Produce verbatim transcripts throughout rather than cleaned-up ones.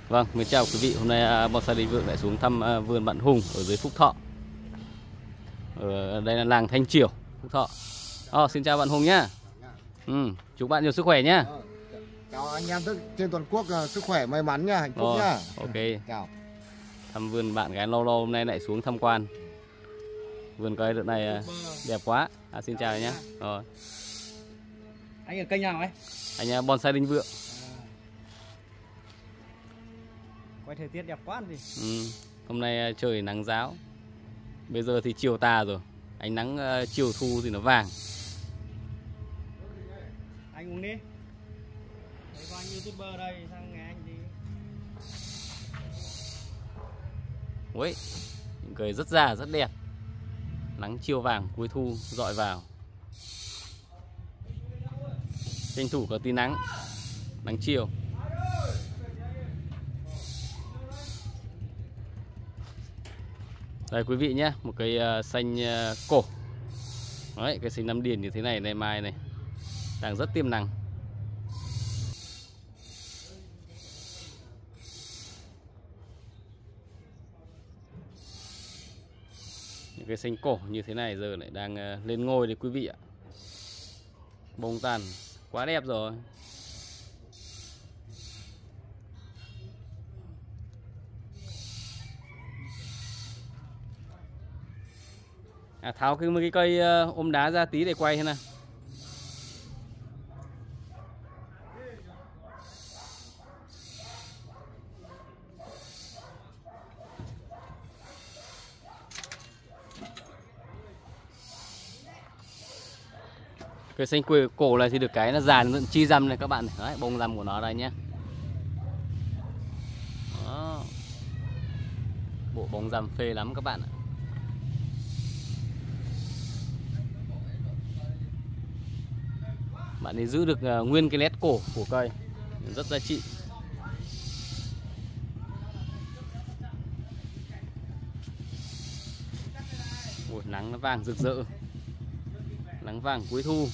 Vâng, mình chào quý vị. Hôm nay Bonsai Đình Vượng lại xuống thăm vườn bạn Hùng ở dưới Phúc Thọ. Ở đây là làng Thanh Chiểu, Phúc Thọ. Oh, xin chào bạn Hùng nhá. Ừ, chúc bạn nhiều sức khỏe nhá. Chào anh em tức trên toàn quốc, sức khỏe may mắn nha, hạnh phúc oh, nhá. Ok. Chào. Thăm vườn bạn gái lâu lâu hôm nay lại xuống tham quan. Vườn cây đợt này đẹp quá. À, xin chào nhá. Rồi. Anh ở kênh nào ấy? Anh Bonsai Đình Vượng. Quay thời tiết đẹp quá gì. Ừ, hôm nay trời nắng ráo. Bây giờ thì chiều tà rồi. Ánh nắng uh, chiều thu thì nó vàng. Anh uống đi. Thấy có anh YouTuber đây sang nghe anh đi. Ui, những cây rất già rất đẹp. Nắng chiều vàng cuối thu dọi vào. Tranh thủ có tí nắng. Nắng chiều. Đây quý vị nhé, một cây uh, xanh uh, cổ. Đấy, cây xanh Nam Điền như thế này này mai này đang rất tiềm năng. Những cây xanh cổ như thế này giờ lại đang uh, lên ngôi đấy quý vị ạ. Bông tàn quá đẹp rồi. À, tháo cái mấy cái cây uh, ôm đá ra tí để quay thế nào. Cây xanh quê cổ này thì được cái nó già nó chi răm này các bạn này. Đấy, bông răm của nó đây nhé. Đó. Bộ bông răm phê lắm các bạn ạ. Bạn ấy giữ được uh, nguyên cái nét cổ của cây, rất giá trị. Ôi, nắng nó vàng rực rỡ, nắng vàng cuối thu.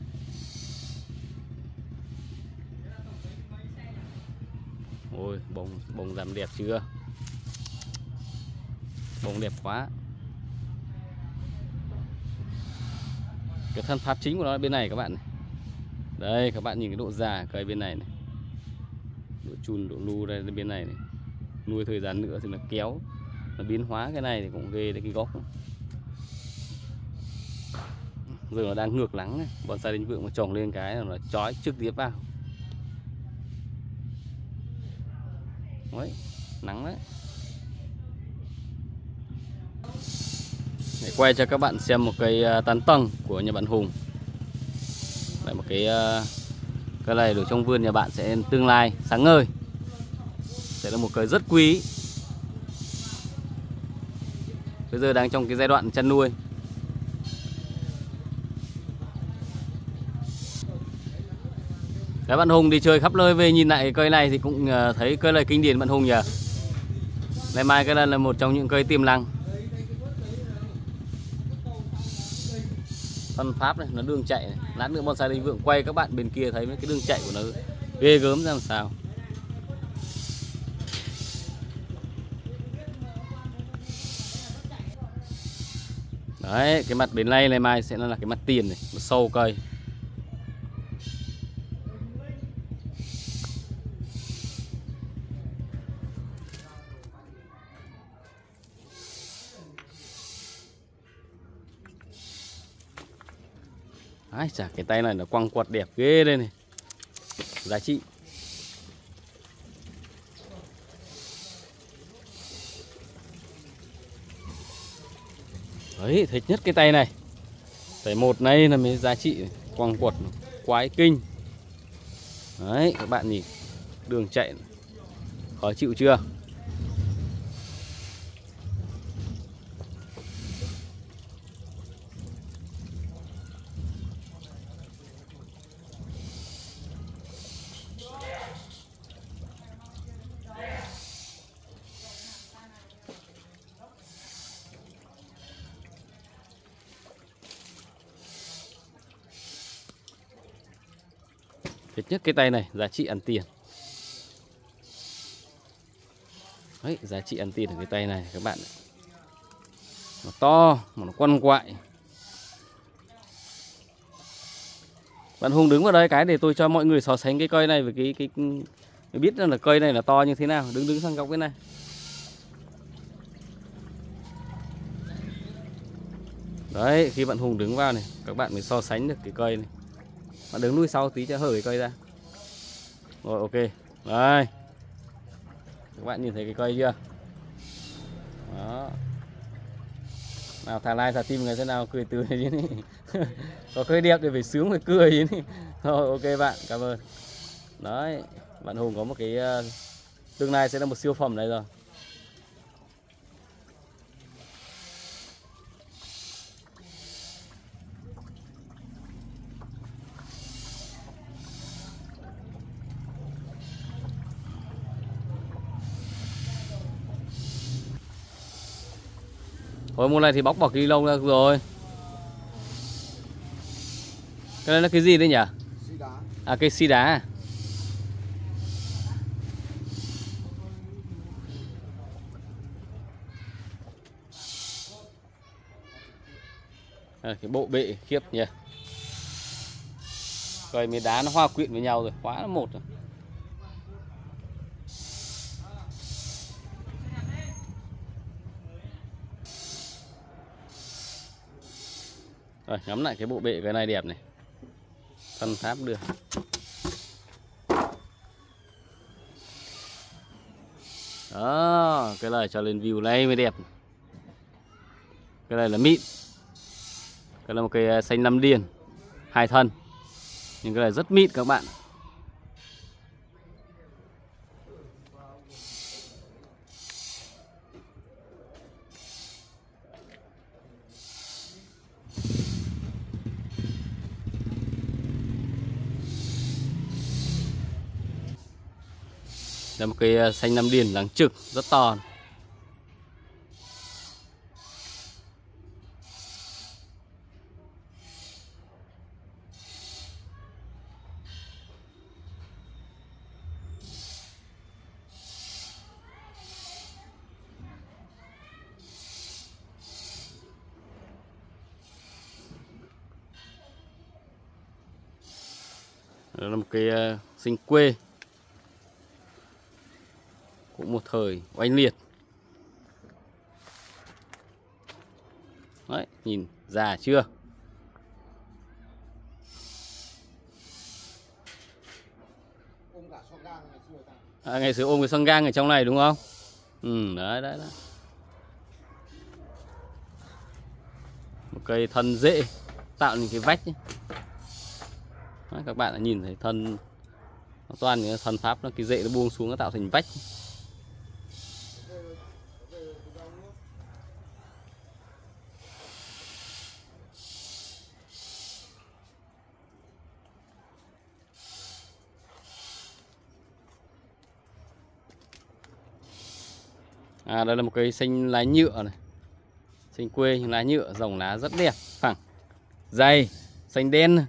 Ôi, bông bông rằm đẹp chưa? Bông đẹp quá. Cái thân pháp chính của nó là bên này các bạn này. Đây các bạn nhìn cái độ già cây bên này này, độ chun độ nu đây bên này này. Nuôi thời gian nữa thì nó kéo, nó biến hóa cái này thì cũng ghê đấy cái gốc. Giờ nó đang ngược nắng này, Bonsai Đình Vượng mà trồng lên cái là nó chói trực tiếp vào. Đấy, nắng đấy. Để quay cho các bạn xem một cây tán tầng của nhà bạn Hùng. Đây một cái cái này được trong vườn nhà bạn sẽ tương lai sáng ngời, sẽ là một cây rất quý. Bây giờ đang trong cái giai đoạn chăn nuôi. Các bạn Hùng đi chơi khắp nơi về nhìn lại cây này thì cũng thấy cây này kinh điển bạn Hùng nhỉ. Này mai cái này là một trong những cây tiềm năng. Phân pháp này, nó đường chạy này. Lát nữa Bonsai Đình Vượng quay các bạn bên kia thấy mấy cái đường chạy của nó ghê gớm ra làm sao. Đấy, cái mặt bên này này mai sẽ là cái mặt tiền này, một sâu cây. Ai chả, cái tay này nó quăng quật đẹp ghê đây này. Giá trị. Đấy, thích nhất cái tay này. Tay một này là mới giá trị, quăng quật quái kinh. Đấy, các bạn nhìn đường chạy khó chịu chưa? Thích nhất cái tay này, giá trị ăn tiền. Đấy, giá trị ăn tiền ở cái tay này các bạn. Nó to mà nó quằn quại. Bạn Hùng đứng vào đây cái để tôi cho mọi người so sánh cái cây này với cái cái, cái biết là cây này là to như thế nào. Đứng đứng sang góc cái này. Đấy, khi bạn Hùng đứng vào này, các bạn mới so sánh được cái cây này. Bạn đứng lui sau tí cho hở cái cây ra. Rồi, ok. Đây. Các bạn nhìn thấy cái cây chưa? Đó. Nào thả like thả tim người thế nào cười tươi chứ nhỉ. Có cây đẹp thì phải sướng phải cười chứ nhỉ. Rồi, ok bạn, cảm ơn. Đấy, bạn Hùng có một cái uh, tương lai sẽ là một siêu phẩm này rồi. Thôi mùa này thì bóc bỏ cái lông ra rồi. Cái này là cái gì đấy nhỉ? Xi đá. À, cây xi đá. À, cái bộ bệ khiếp nhỉ. Cây mấy đá nó hòa quyện với nhau rồi, quá là một rồi. Rồi, ngắm lại cái bộ bệ cái này đẹp này. Thân tháp được. Đó, cái này cho lên view này mới đẹp. Cái này là mịn. Cái là một cây xanh Nam Điền, hai thân. Nhưng cái này rất mịn các bạn. Là một cây xanh Nam Điền dáng trực rất to. Đó là một cây uh, sinh quê, cũng một thời oanh liệt. Đấy, nhìn già chưa? À, ngày xưa ôm cái xoong gang ở trong này đúng không? Ừ, đấy, đấy, đấy. Một cây thân rễ tạo nên cái vách ấy. Đấy, các bạn đã nhìn thấy thân nó toàn những thân pháp, nó cái rễ nó buông xuống nó tạo thành vách. À, đây là một cây xanh lá nhựa này, xanh quê nhưng lá nhựa, dòng lá rất đẹp, phẳng, dày, xanh đen.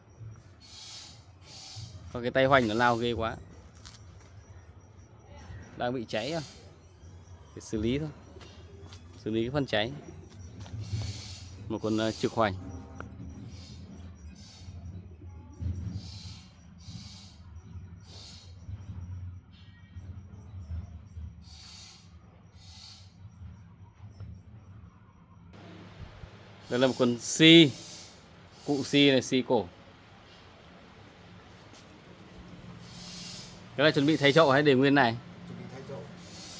Có cái tay hoành nó lao ghê quá, đang bị cháy à, phải xử lý thôi, xử lý cái phần cháy. Một con uh, trực hoành. Đây là một con si, cụ si này, si cổ. Cái này chuẩn bị thay chậu hay để nguyên này? Chuẩn bị thay chậu.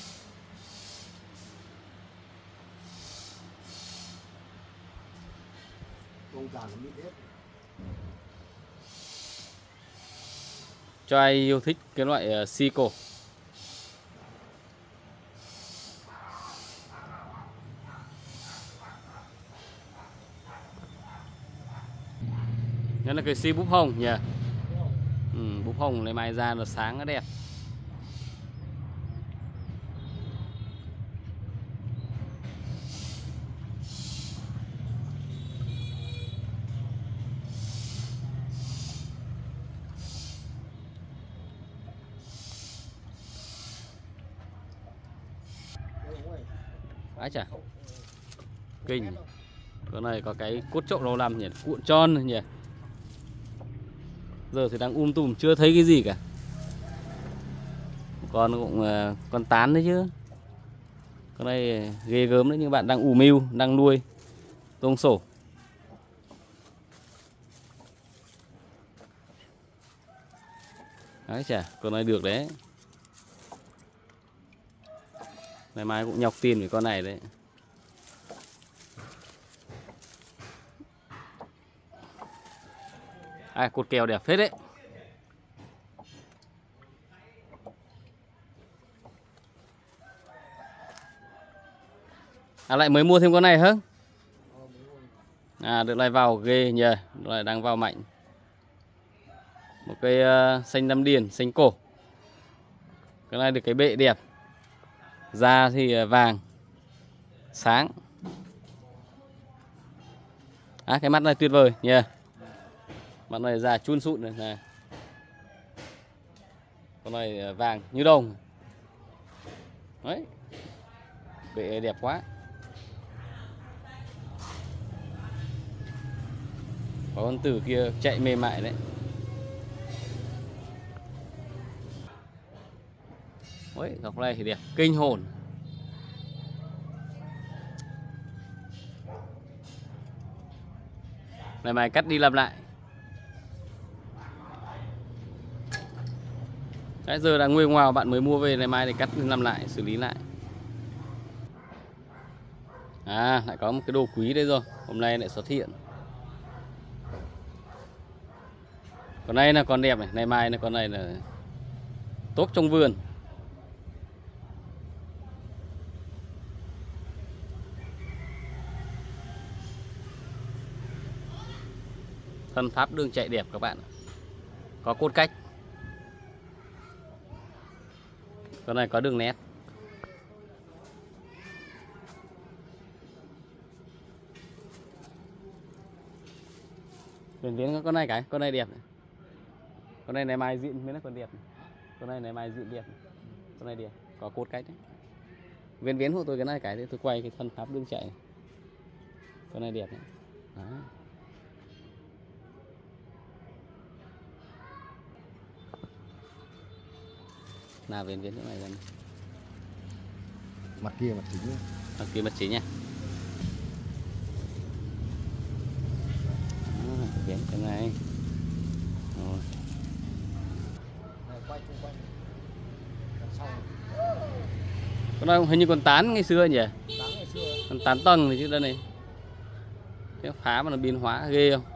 Bông già nó mịn hết. Cho ai yêu thích cái loại uh, si cổ. Đây là cái si búp hồng nhỉ. Ừ, búp hồng này mai ra nó sáng nó đẹp. Ái chà, kinh. Con này có cái cốt trộn lâu năm nhỉ, cuộn tròn nhỉ. Giờ thì đang um tùm chưa thấy cái gì cả. Con cũng con tán đấy chứ. Con này ghê gớm đấy, nhưng bạn đang ủ mưu, đang nuôi tôm sổ. Đấy chà, con này được đấy. Ngày mai cũng nhọc tiền với con này đấy. À, cột kèo đẹp phết đấy. À, lại mới mua thêm con này hả? À, được lại vào ghê nhờ, lại đang vào mạnh. Một cây uh, xanh đâm điền, xanh cổ. Cái này được cái bệ đẹp. Da thì vàng, sáng. À, cái mắt này tuyệt vời nhờ. Yeah. Mắt này da chun sụn này, này. Con này vàng như đồng. Đấy. Bệ đẹp quá. Có con tử kia chạy mềm mại đấy. Đấy, góc này thì đẹp, kinh hồn. Này mày cắt đi làm lại. Đấy, giờ đang nguyên ngoài bạn mới mua về, này mai để cắt đi làm lại, xử lý lại. À, lại có một cái đồ quý đây rồi, hôm nay lại xuất hiện. Con này là con đẹp này, này mai là con này là tốt trong vườn. Thân pháp đường chạy đẹp các bạn. Có cốt cách. Con này có đường nét. Viền viến con này cái, con này đẹp này. Con này này mai diện mới là con đẹp này. Con này này mai diện đẹp này. Con này đẹp, có cốt cách đấy. Viền viến hộ tôi cái này cái để tôi quay cái thân pháp đường chạy này. Con này đẹp này. Đấy. Nào viền viến chỗ này lên. Mặt kia mặt chính nhá. Mặt kia mặt chính nha. Viền cái này. Rồi. Quay chung quanh. Sau. Con này hình như con tán ngày xưa nhỉ? Tán ngày xưa. Con tán tầng này chứ đây này. Cái phá mà nó biến hóa ghê không?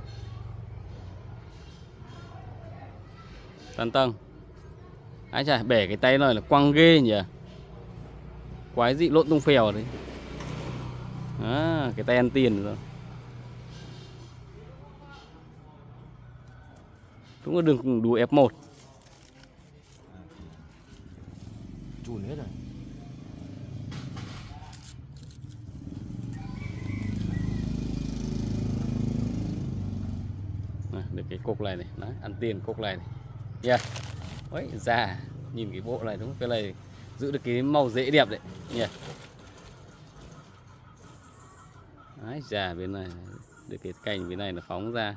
Tán tầng. Ái chà, bẻ cái tay này là quăng ghê nhỉ. Quái dị lộn tung phèo đấy. À, cái tay ăn tiền rồi. Cũng có đường đu ép một. Chùn hết rồi. À, được cái cục này này, đấy, ăn tiền cục này này. Yeah. Đấy, già, nhìn cái bộ này đúng không? Cái này giữ được cái màu rễ đẹp đấy nhỉ. Đấy, già bên này được cái cành bên này nó phóng ra.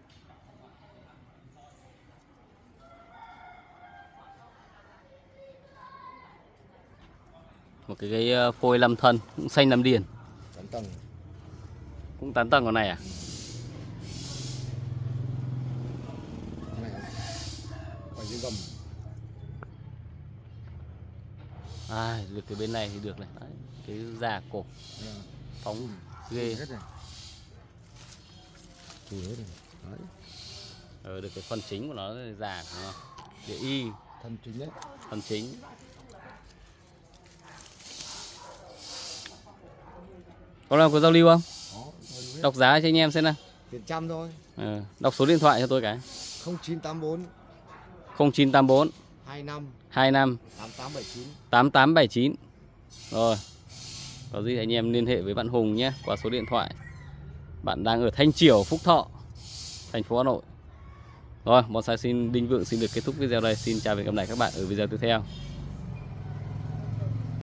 Một cái cây phôi năm thân cũng xanh năm điền. Tán tầng. Cũng tán tầng con này à? Này. Quay dưới gầm. À, được cái bên này thì được này. Đấy, cái già cổ À. phóng ghê hết này. Chùn hết rồi. Đấy. Ờ, được cái phần chính của nó già đúng không? Để y Thân chính đấy. phần chính. Có nào có giao lưu không? Đó, Đọc giá cho anh em xem nào. tiền trăm thôi. Ờ, đọc số điện thoại cho tôi cái. không chín tám bốn không chín tám bốn hai năm hai năm tám tám bảy chín. tám tám bảy chín. Rồi. Có gì anh em liên hệ với bạn Hùng nhé, qua số điện thoại. Bạn đang ở Thanh Chiểu, Phúc Thọ, thành phố Hà Nội. Rồi, Bonsai xin Đinh Vượng xin được kết thúc video đây. Xin chào và hẹn gặp lại các bạn ở video tiếp theo.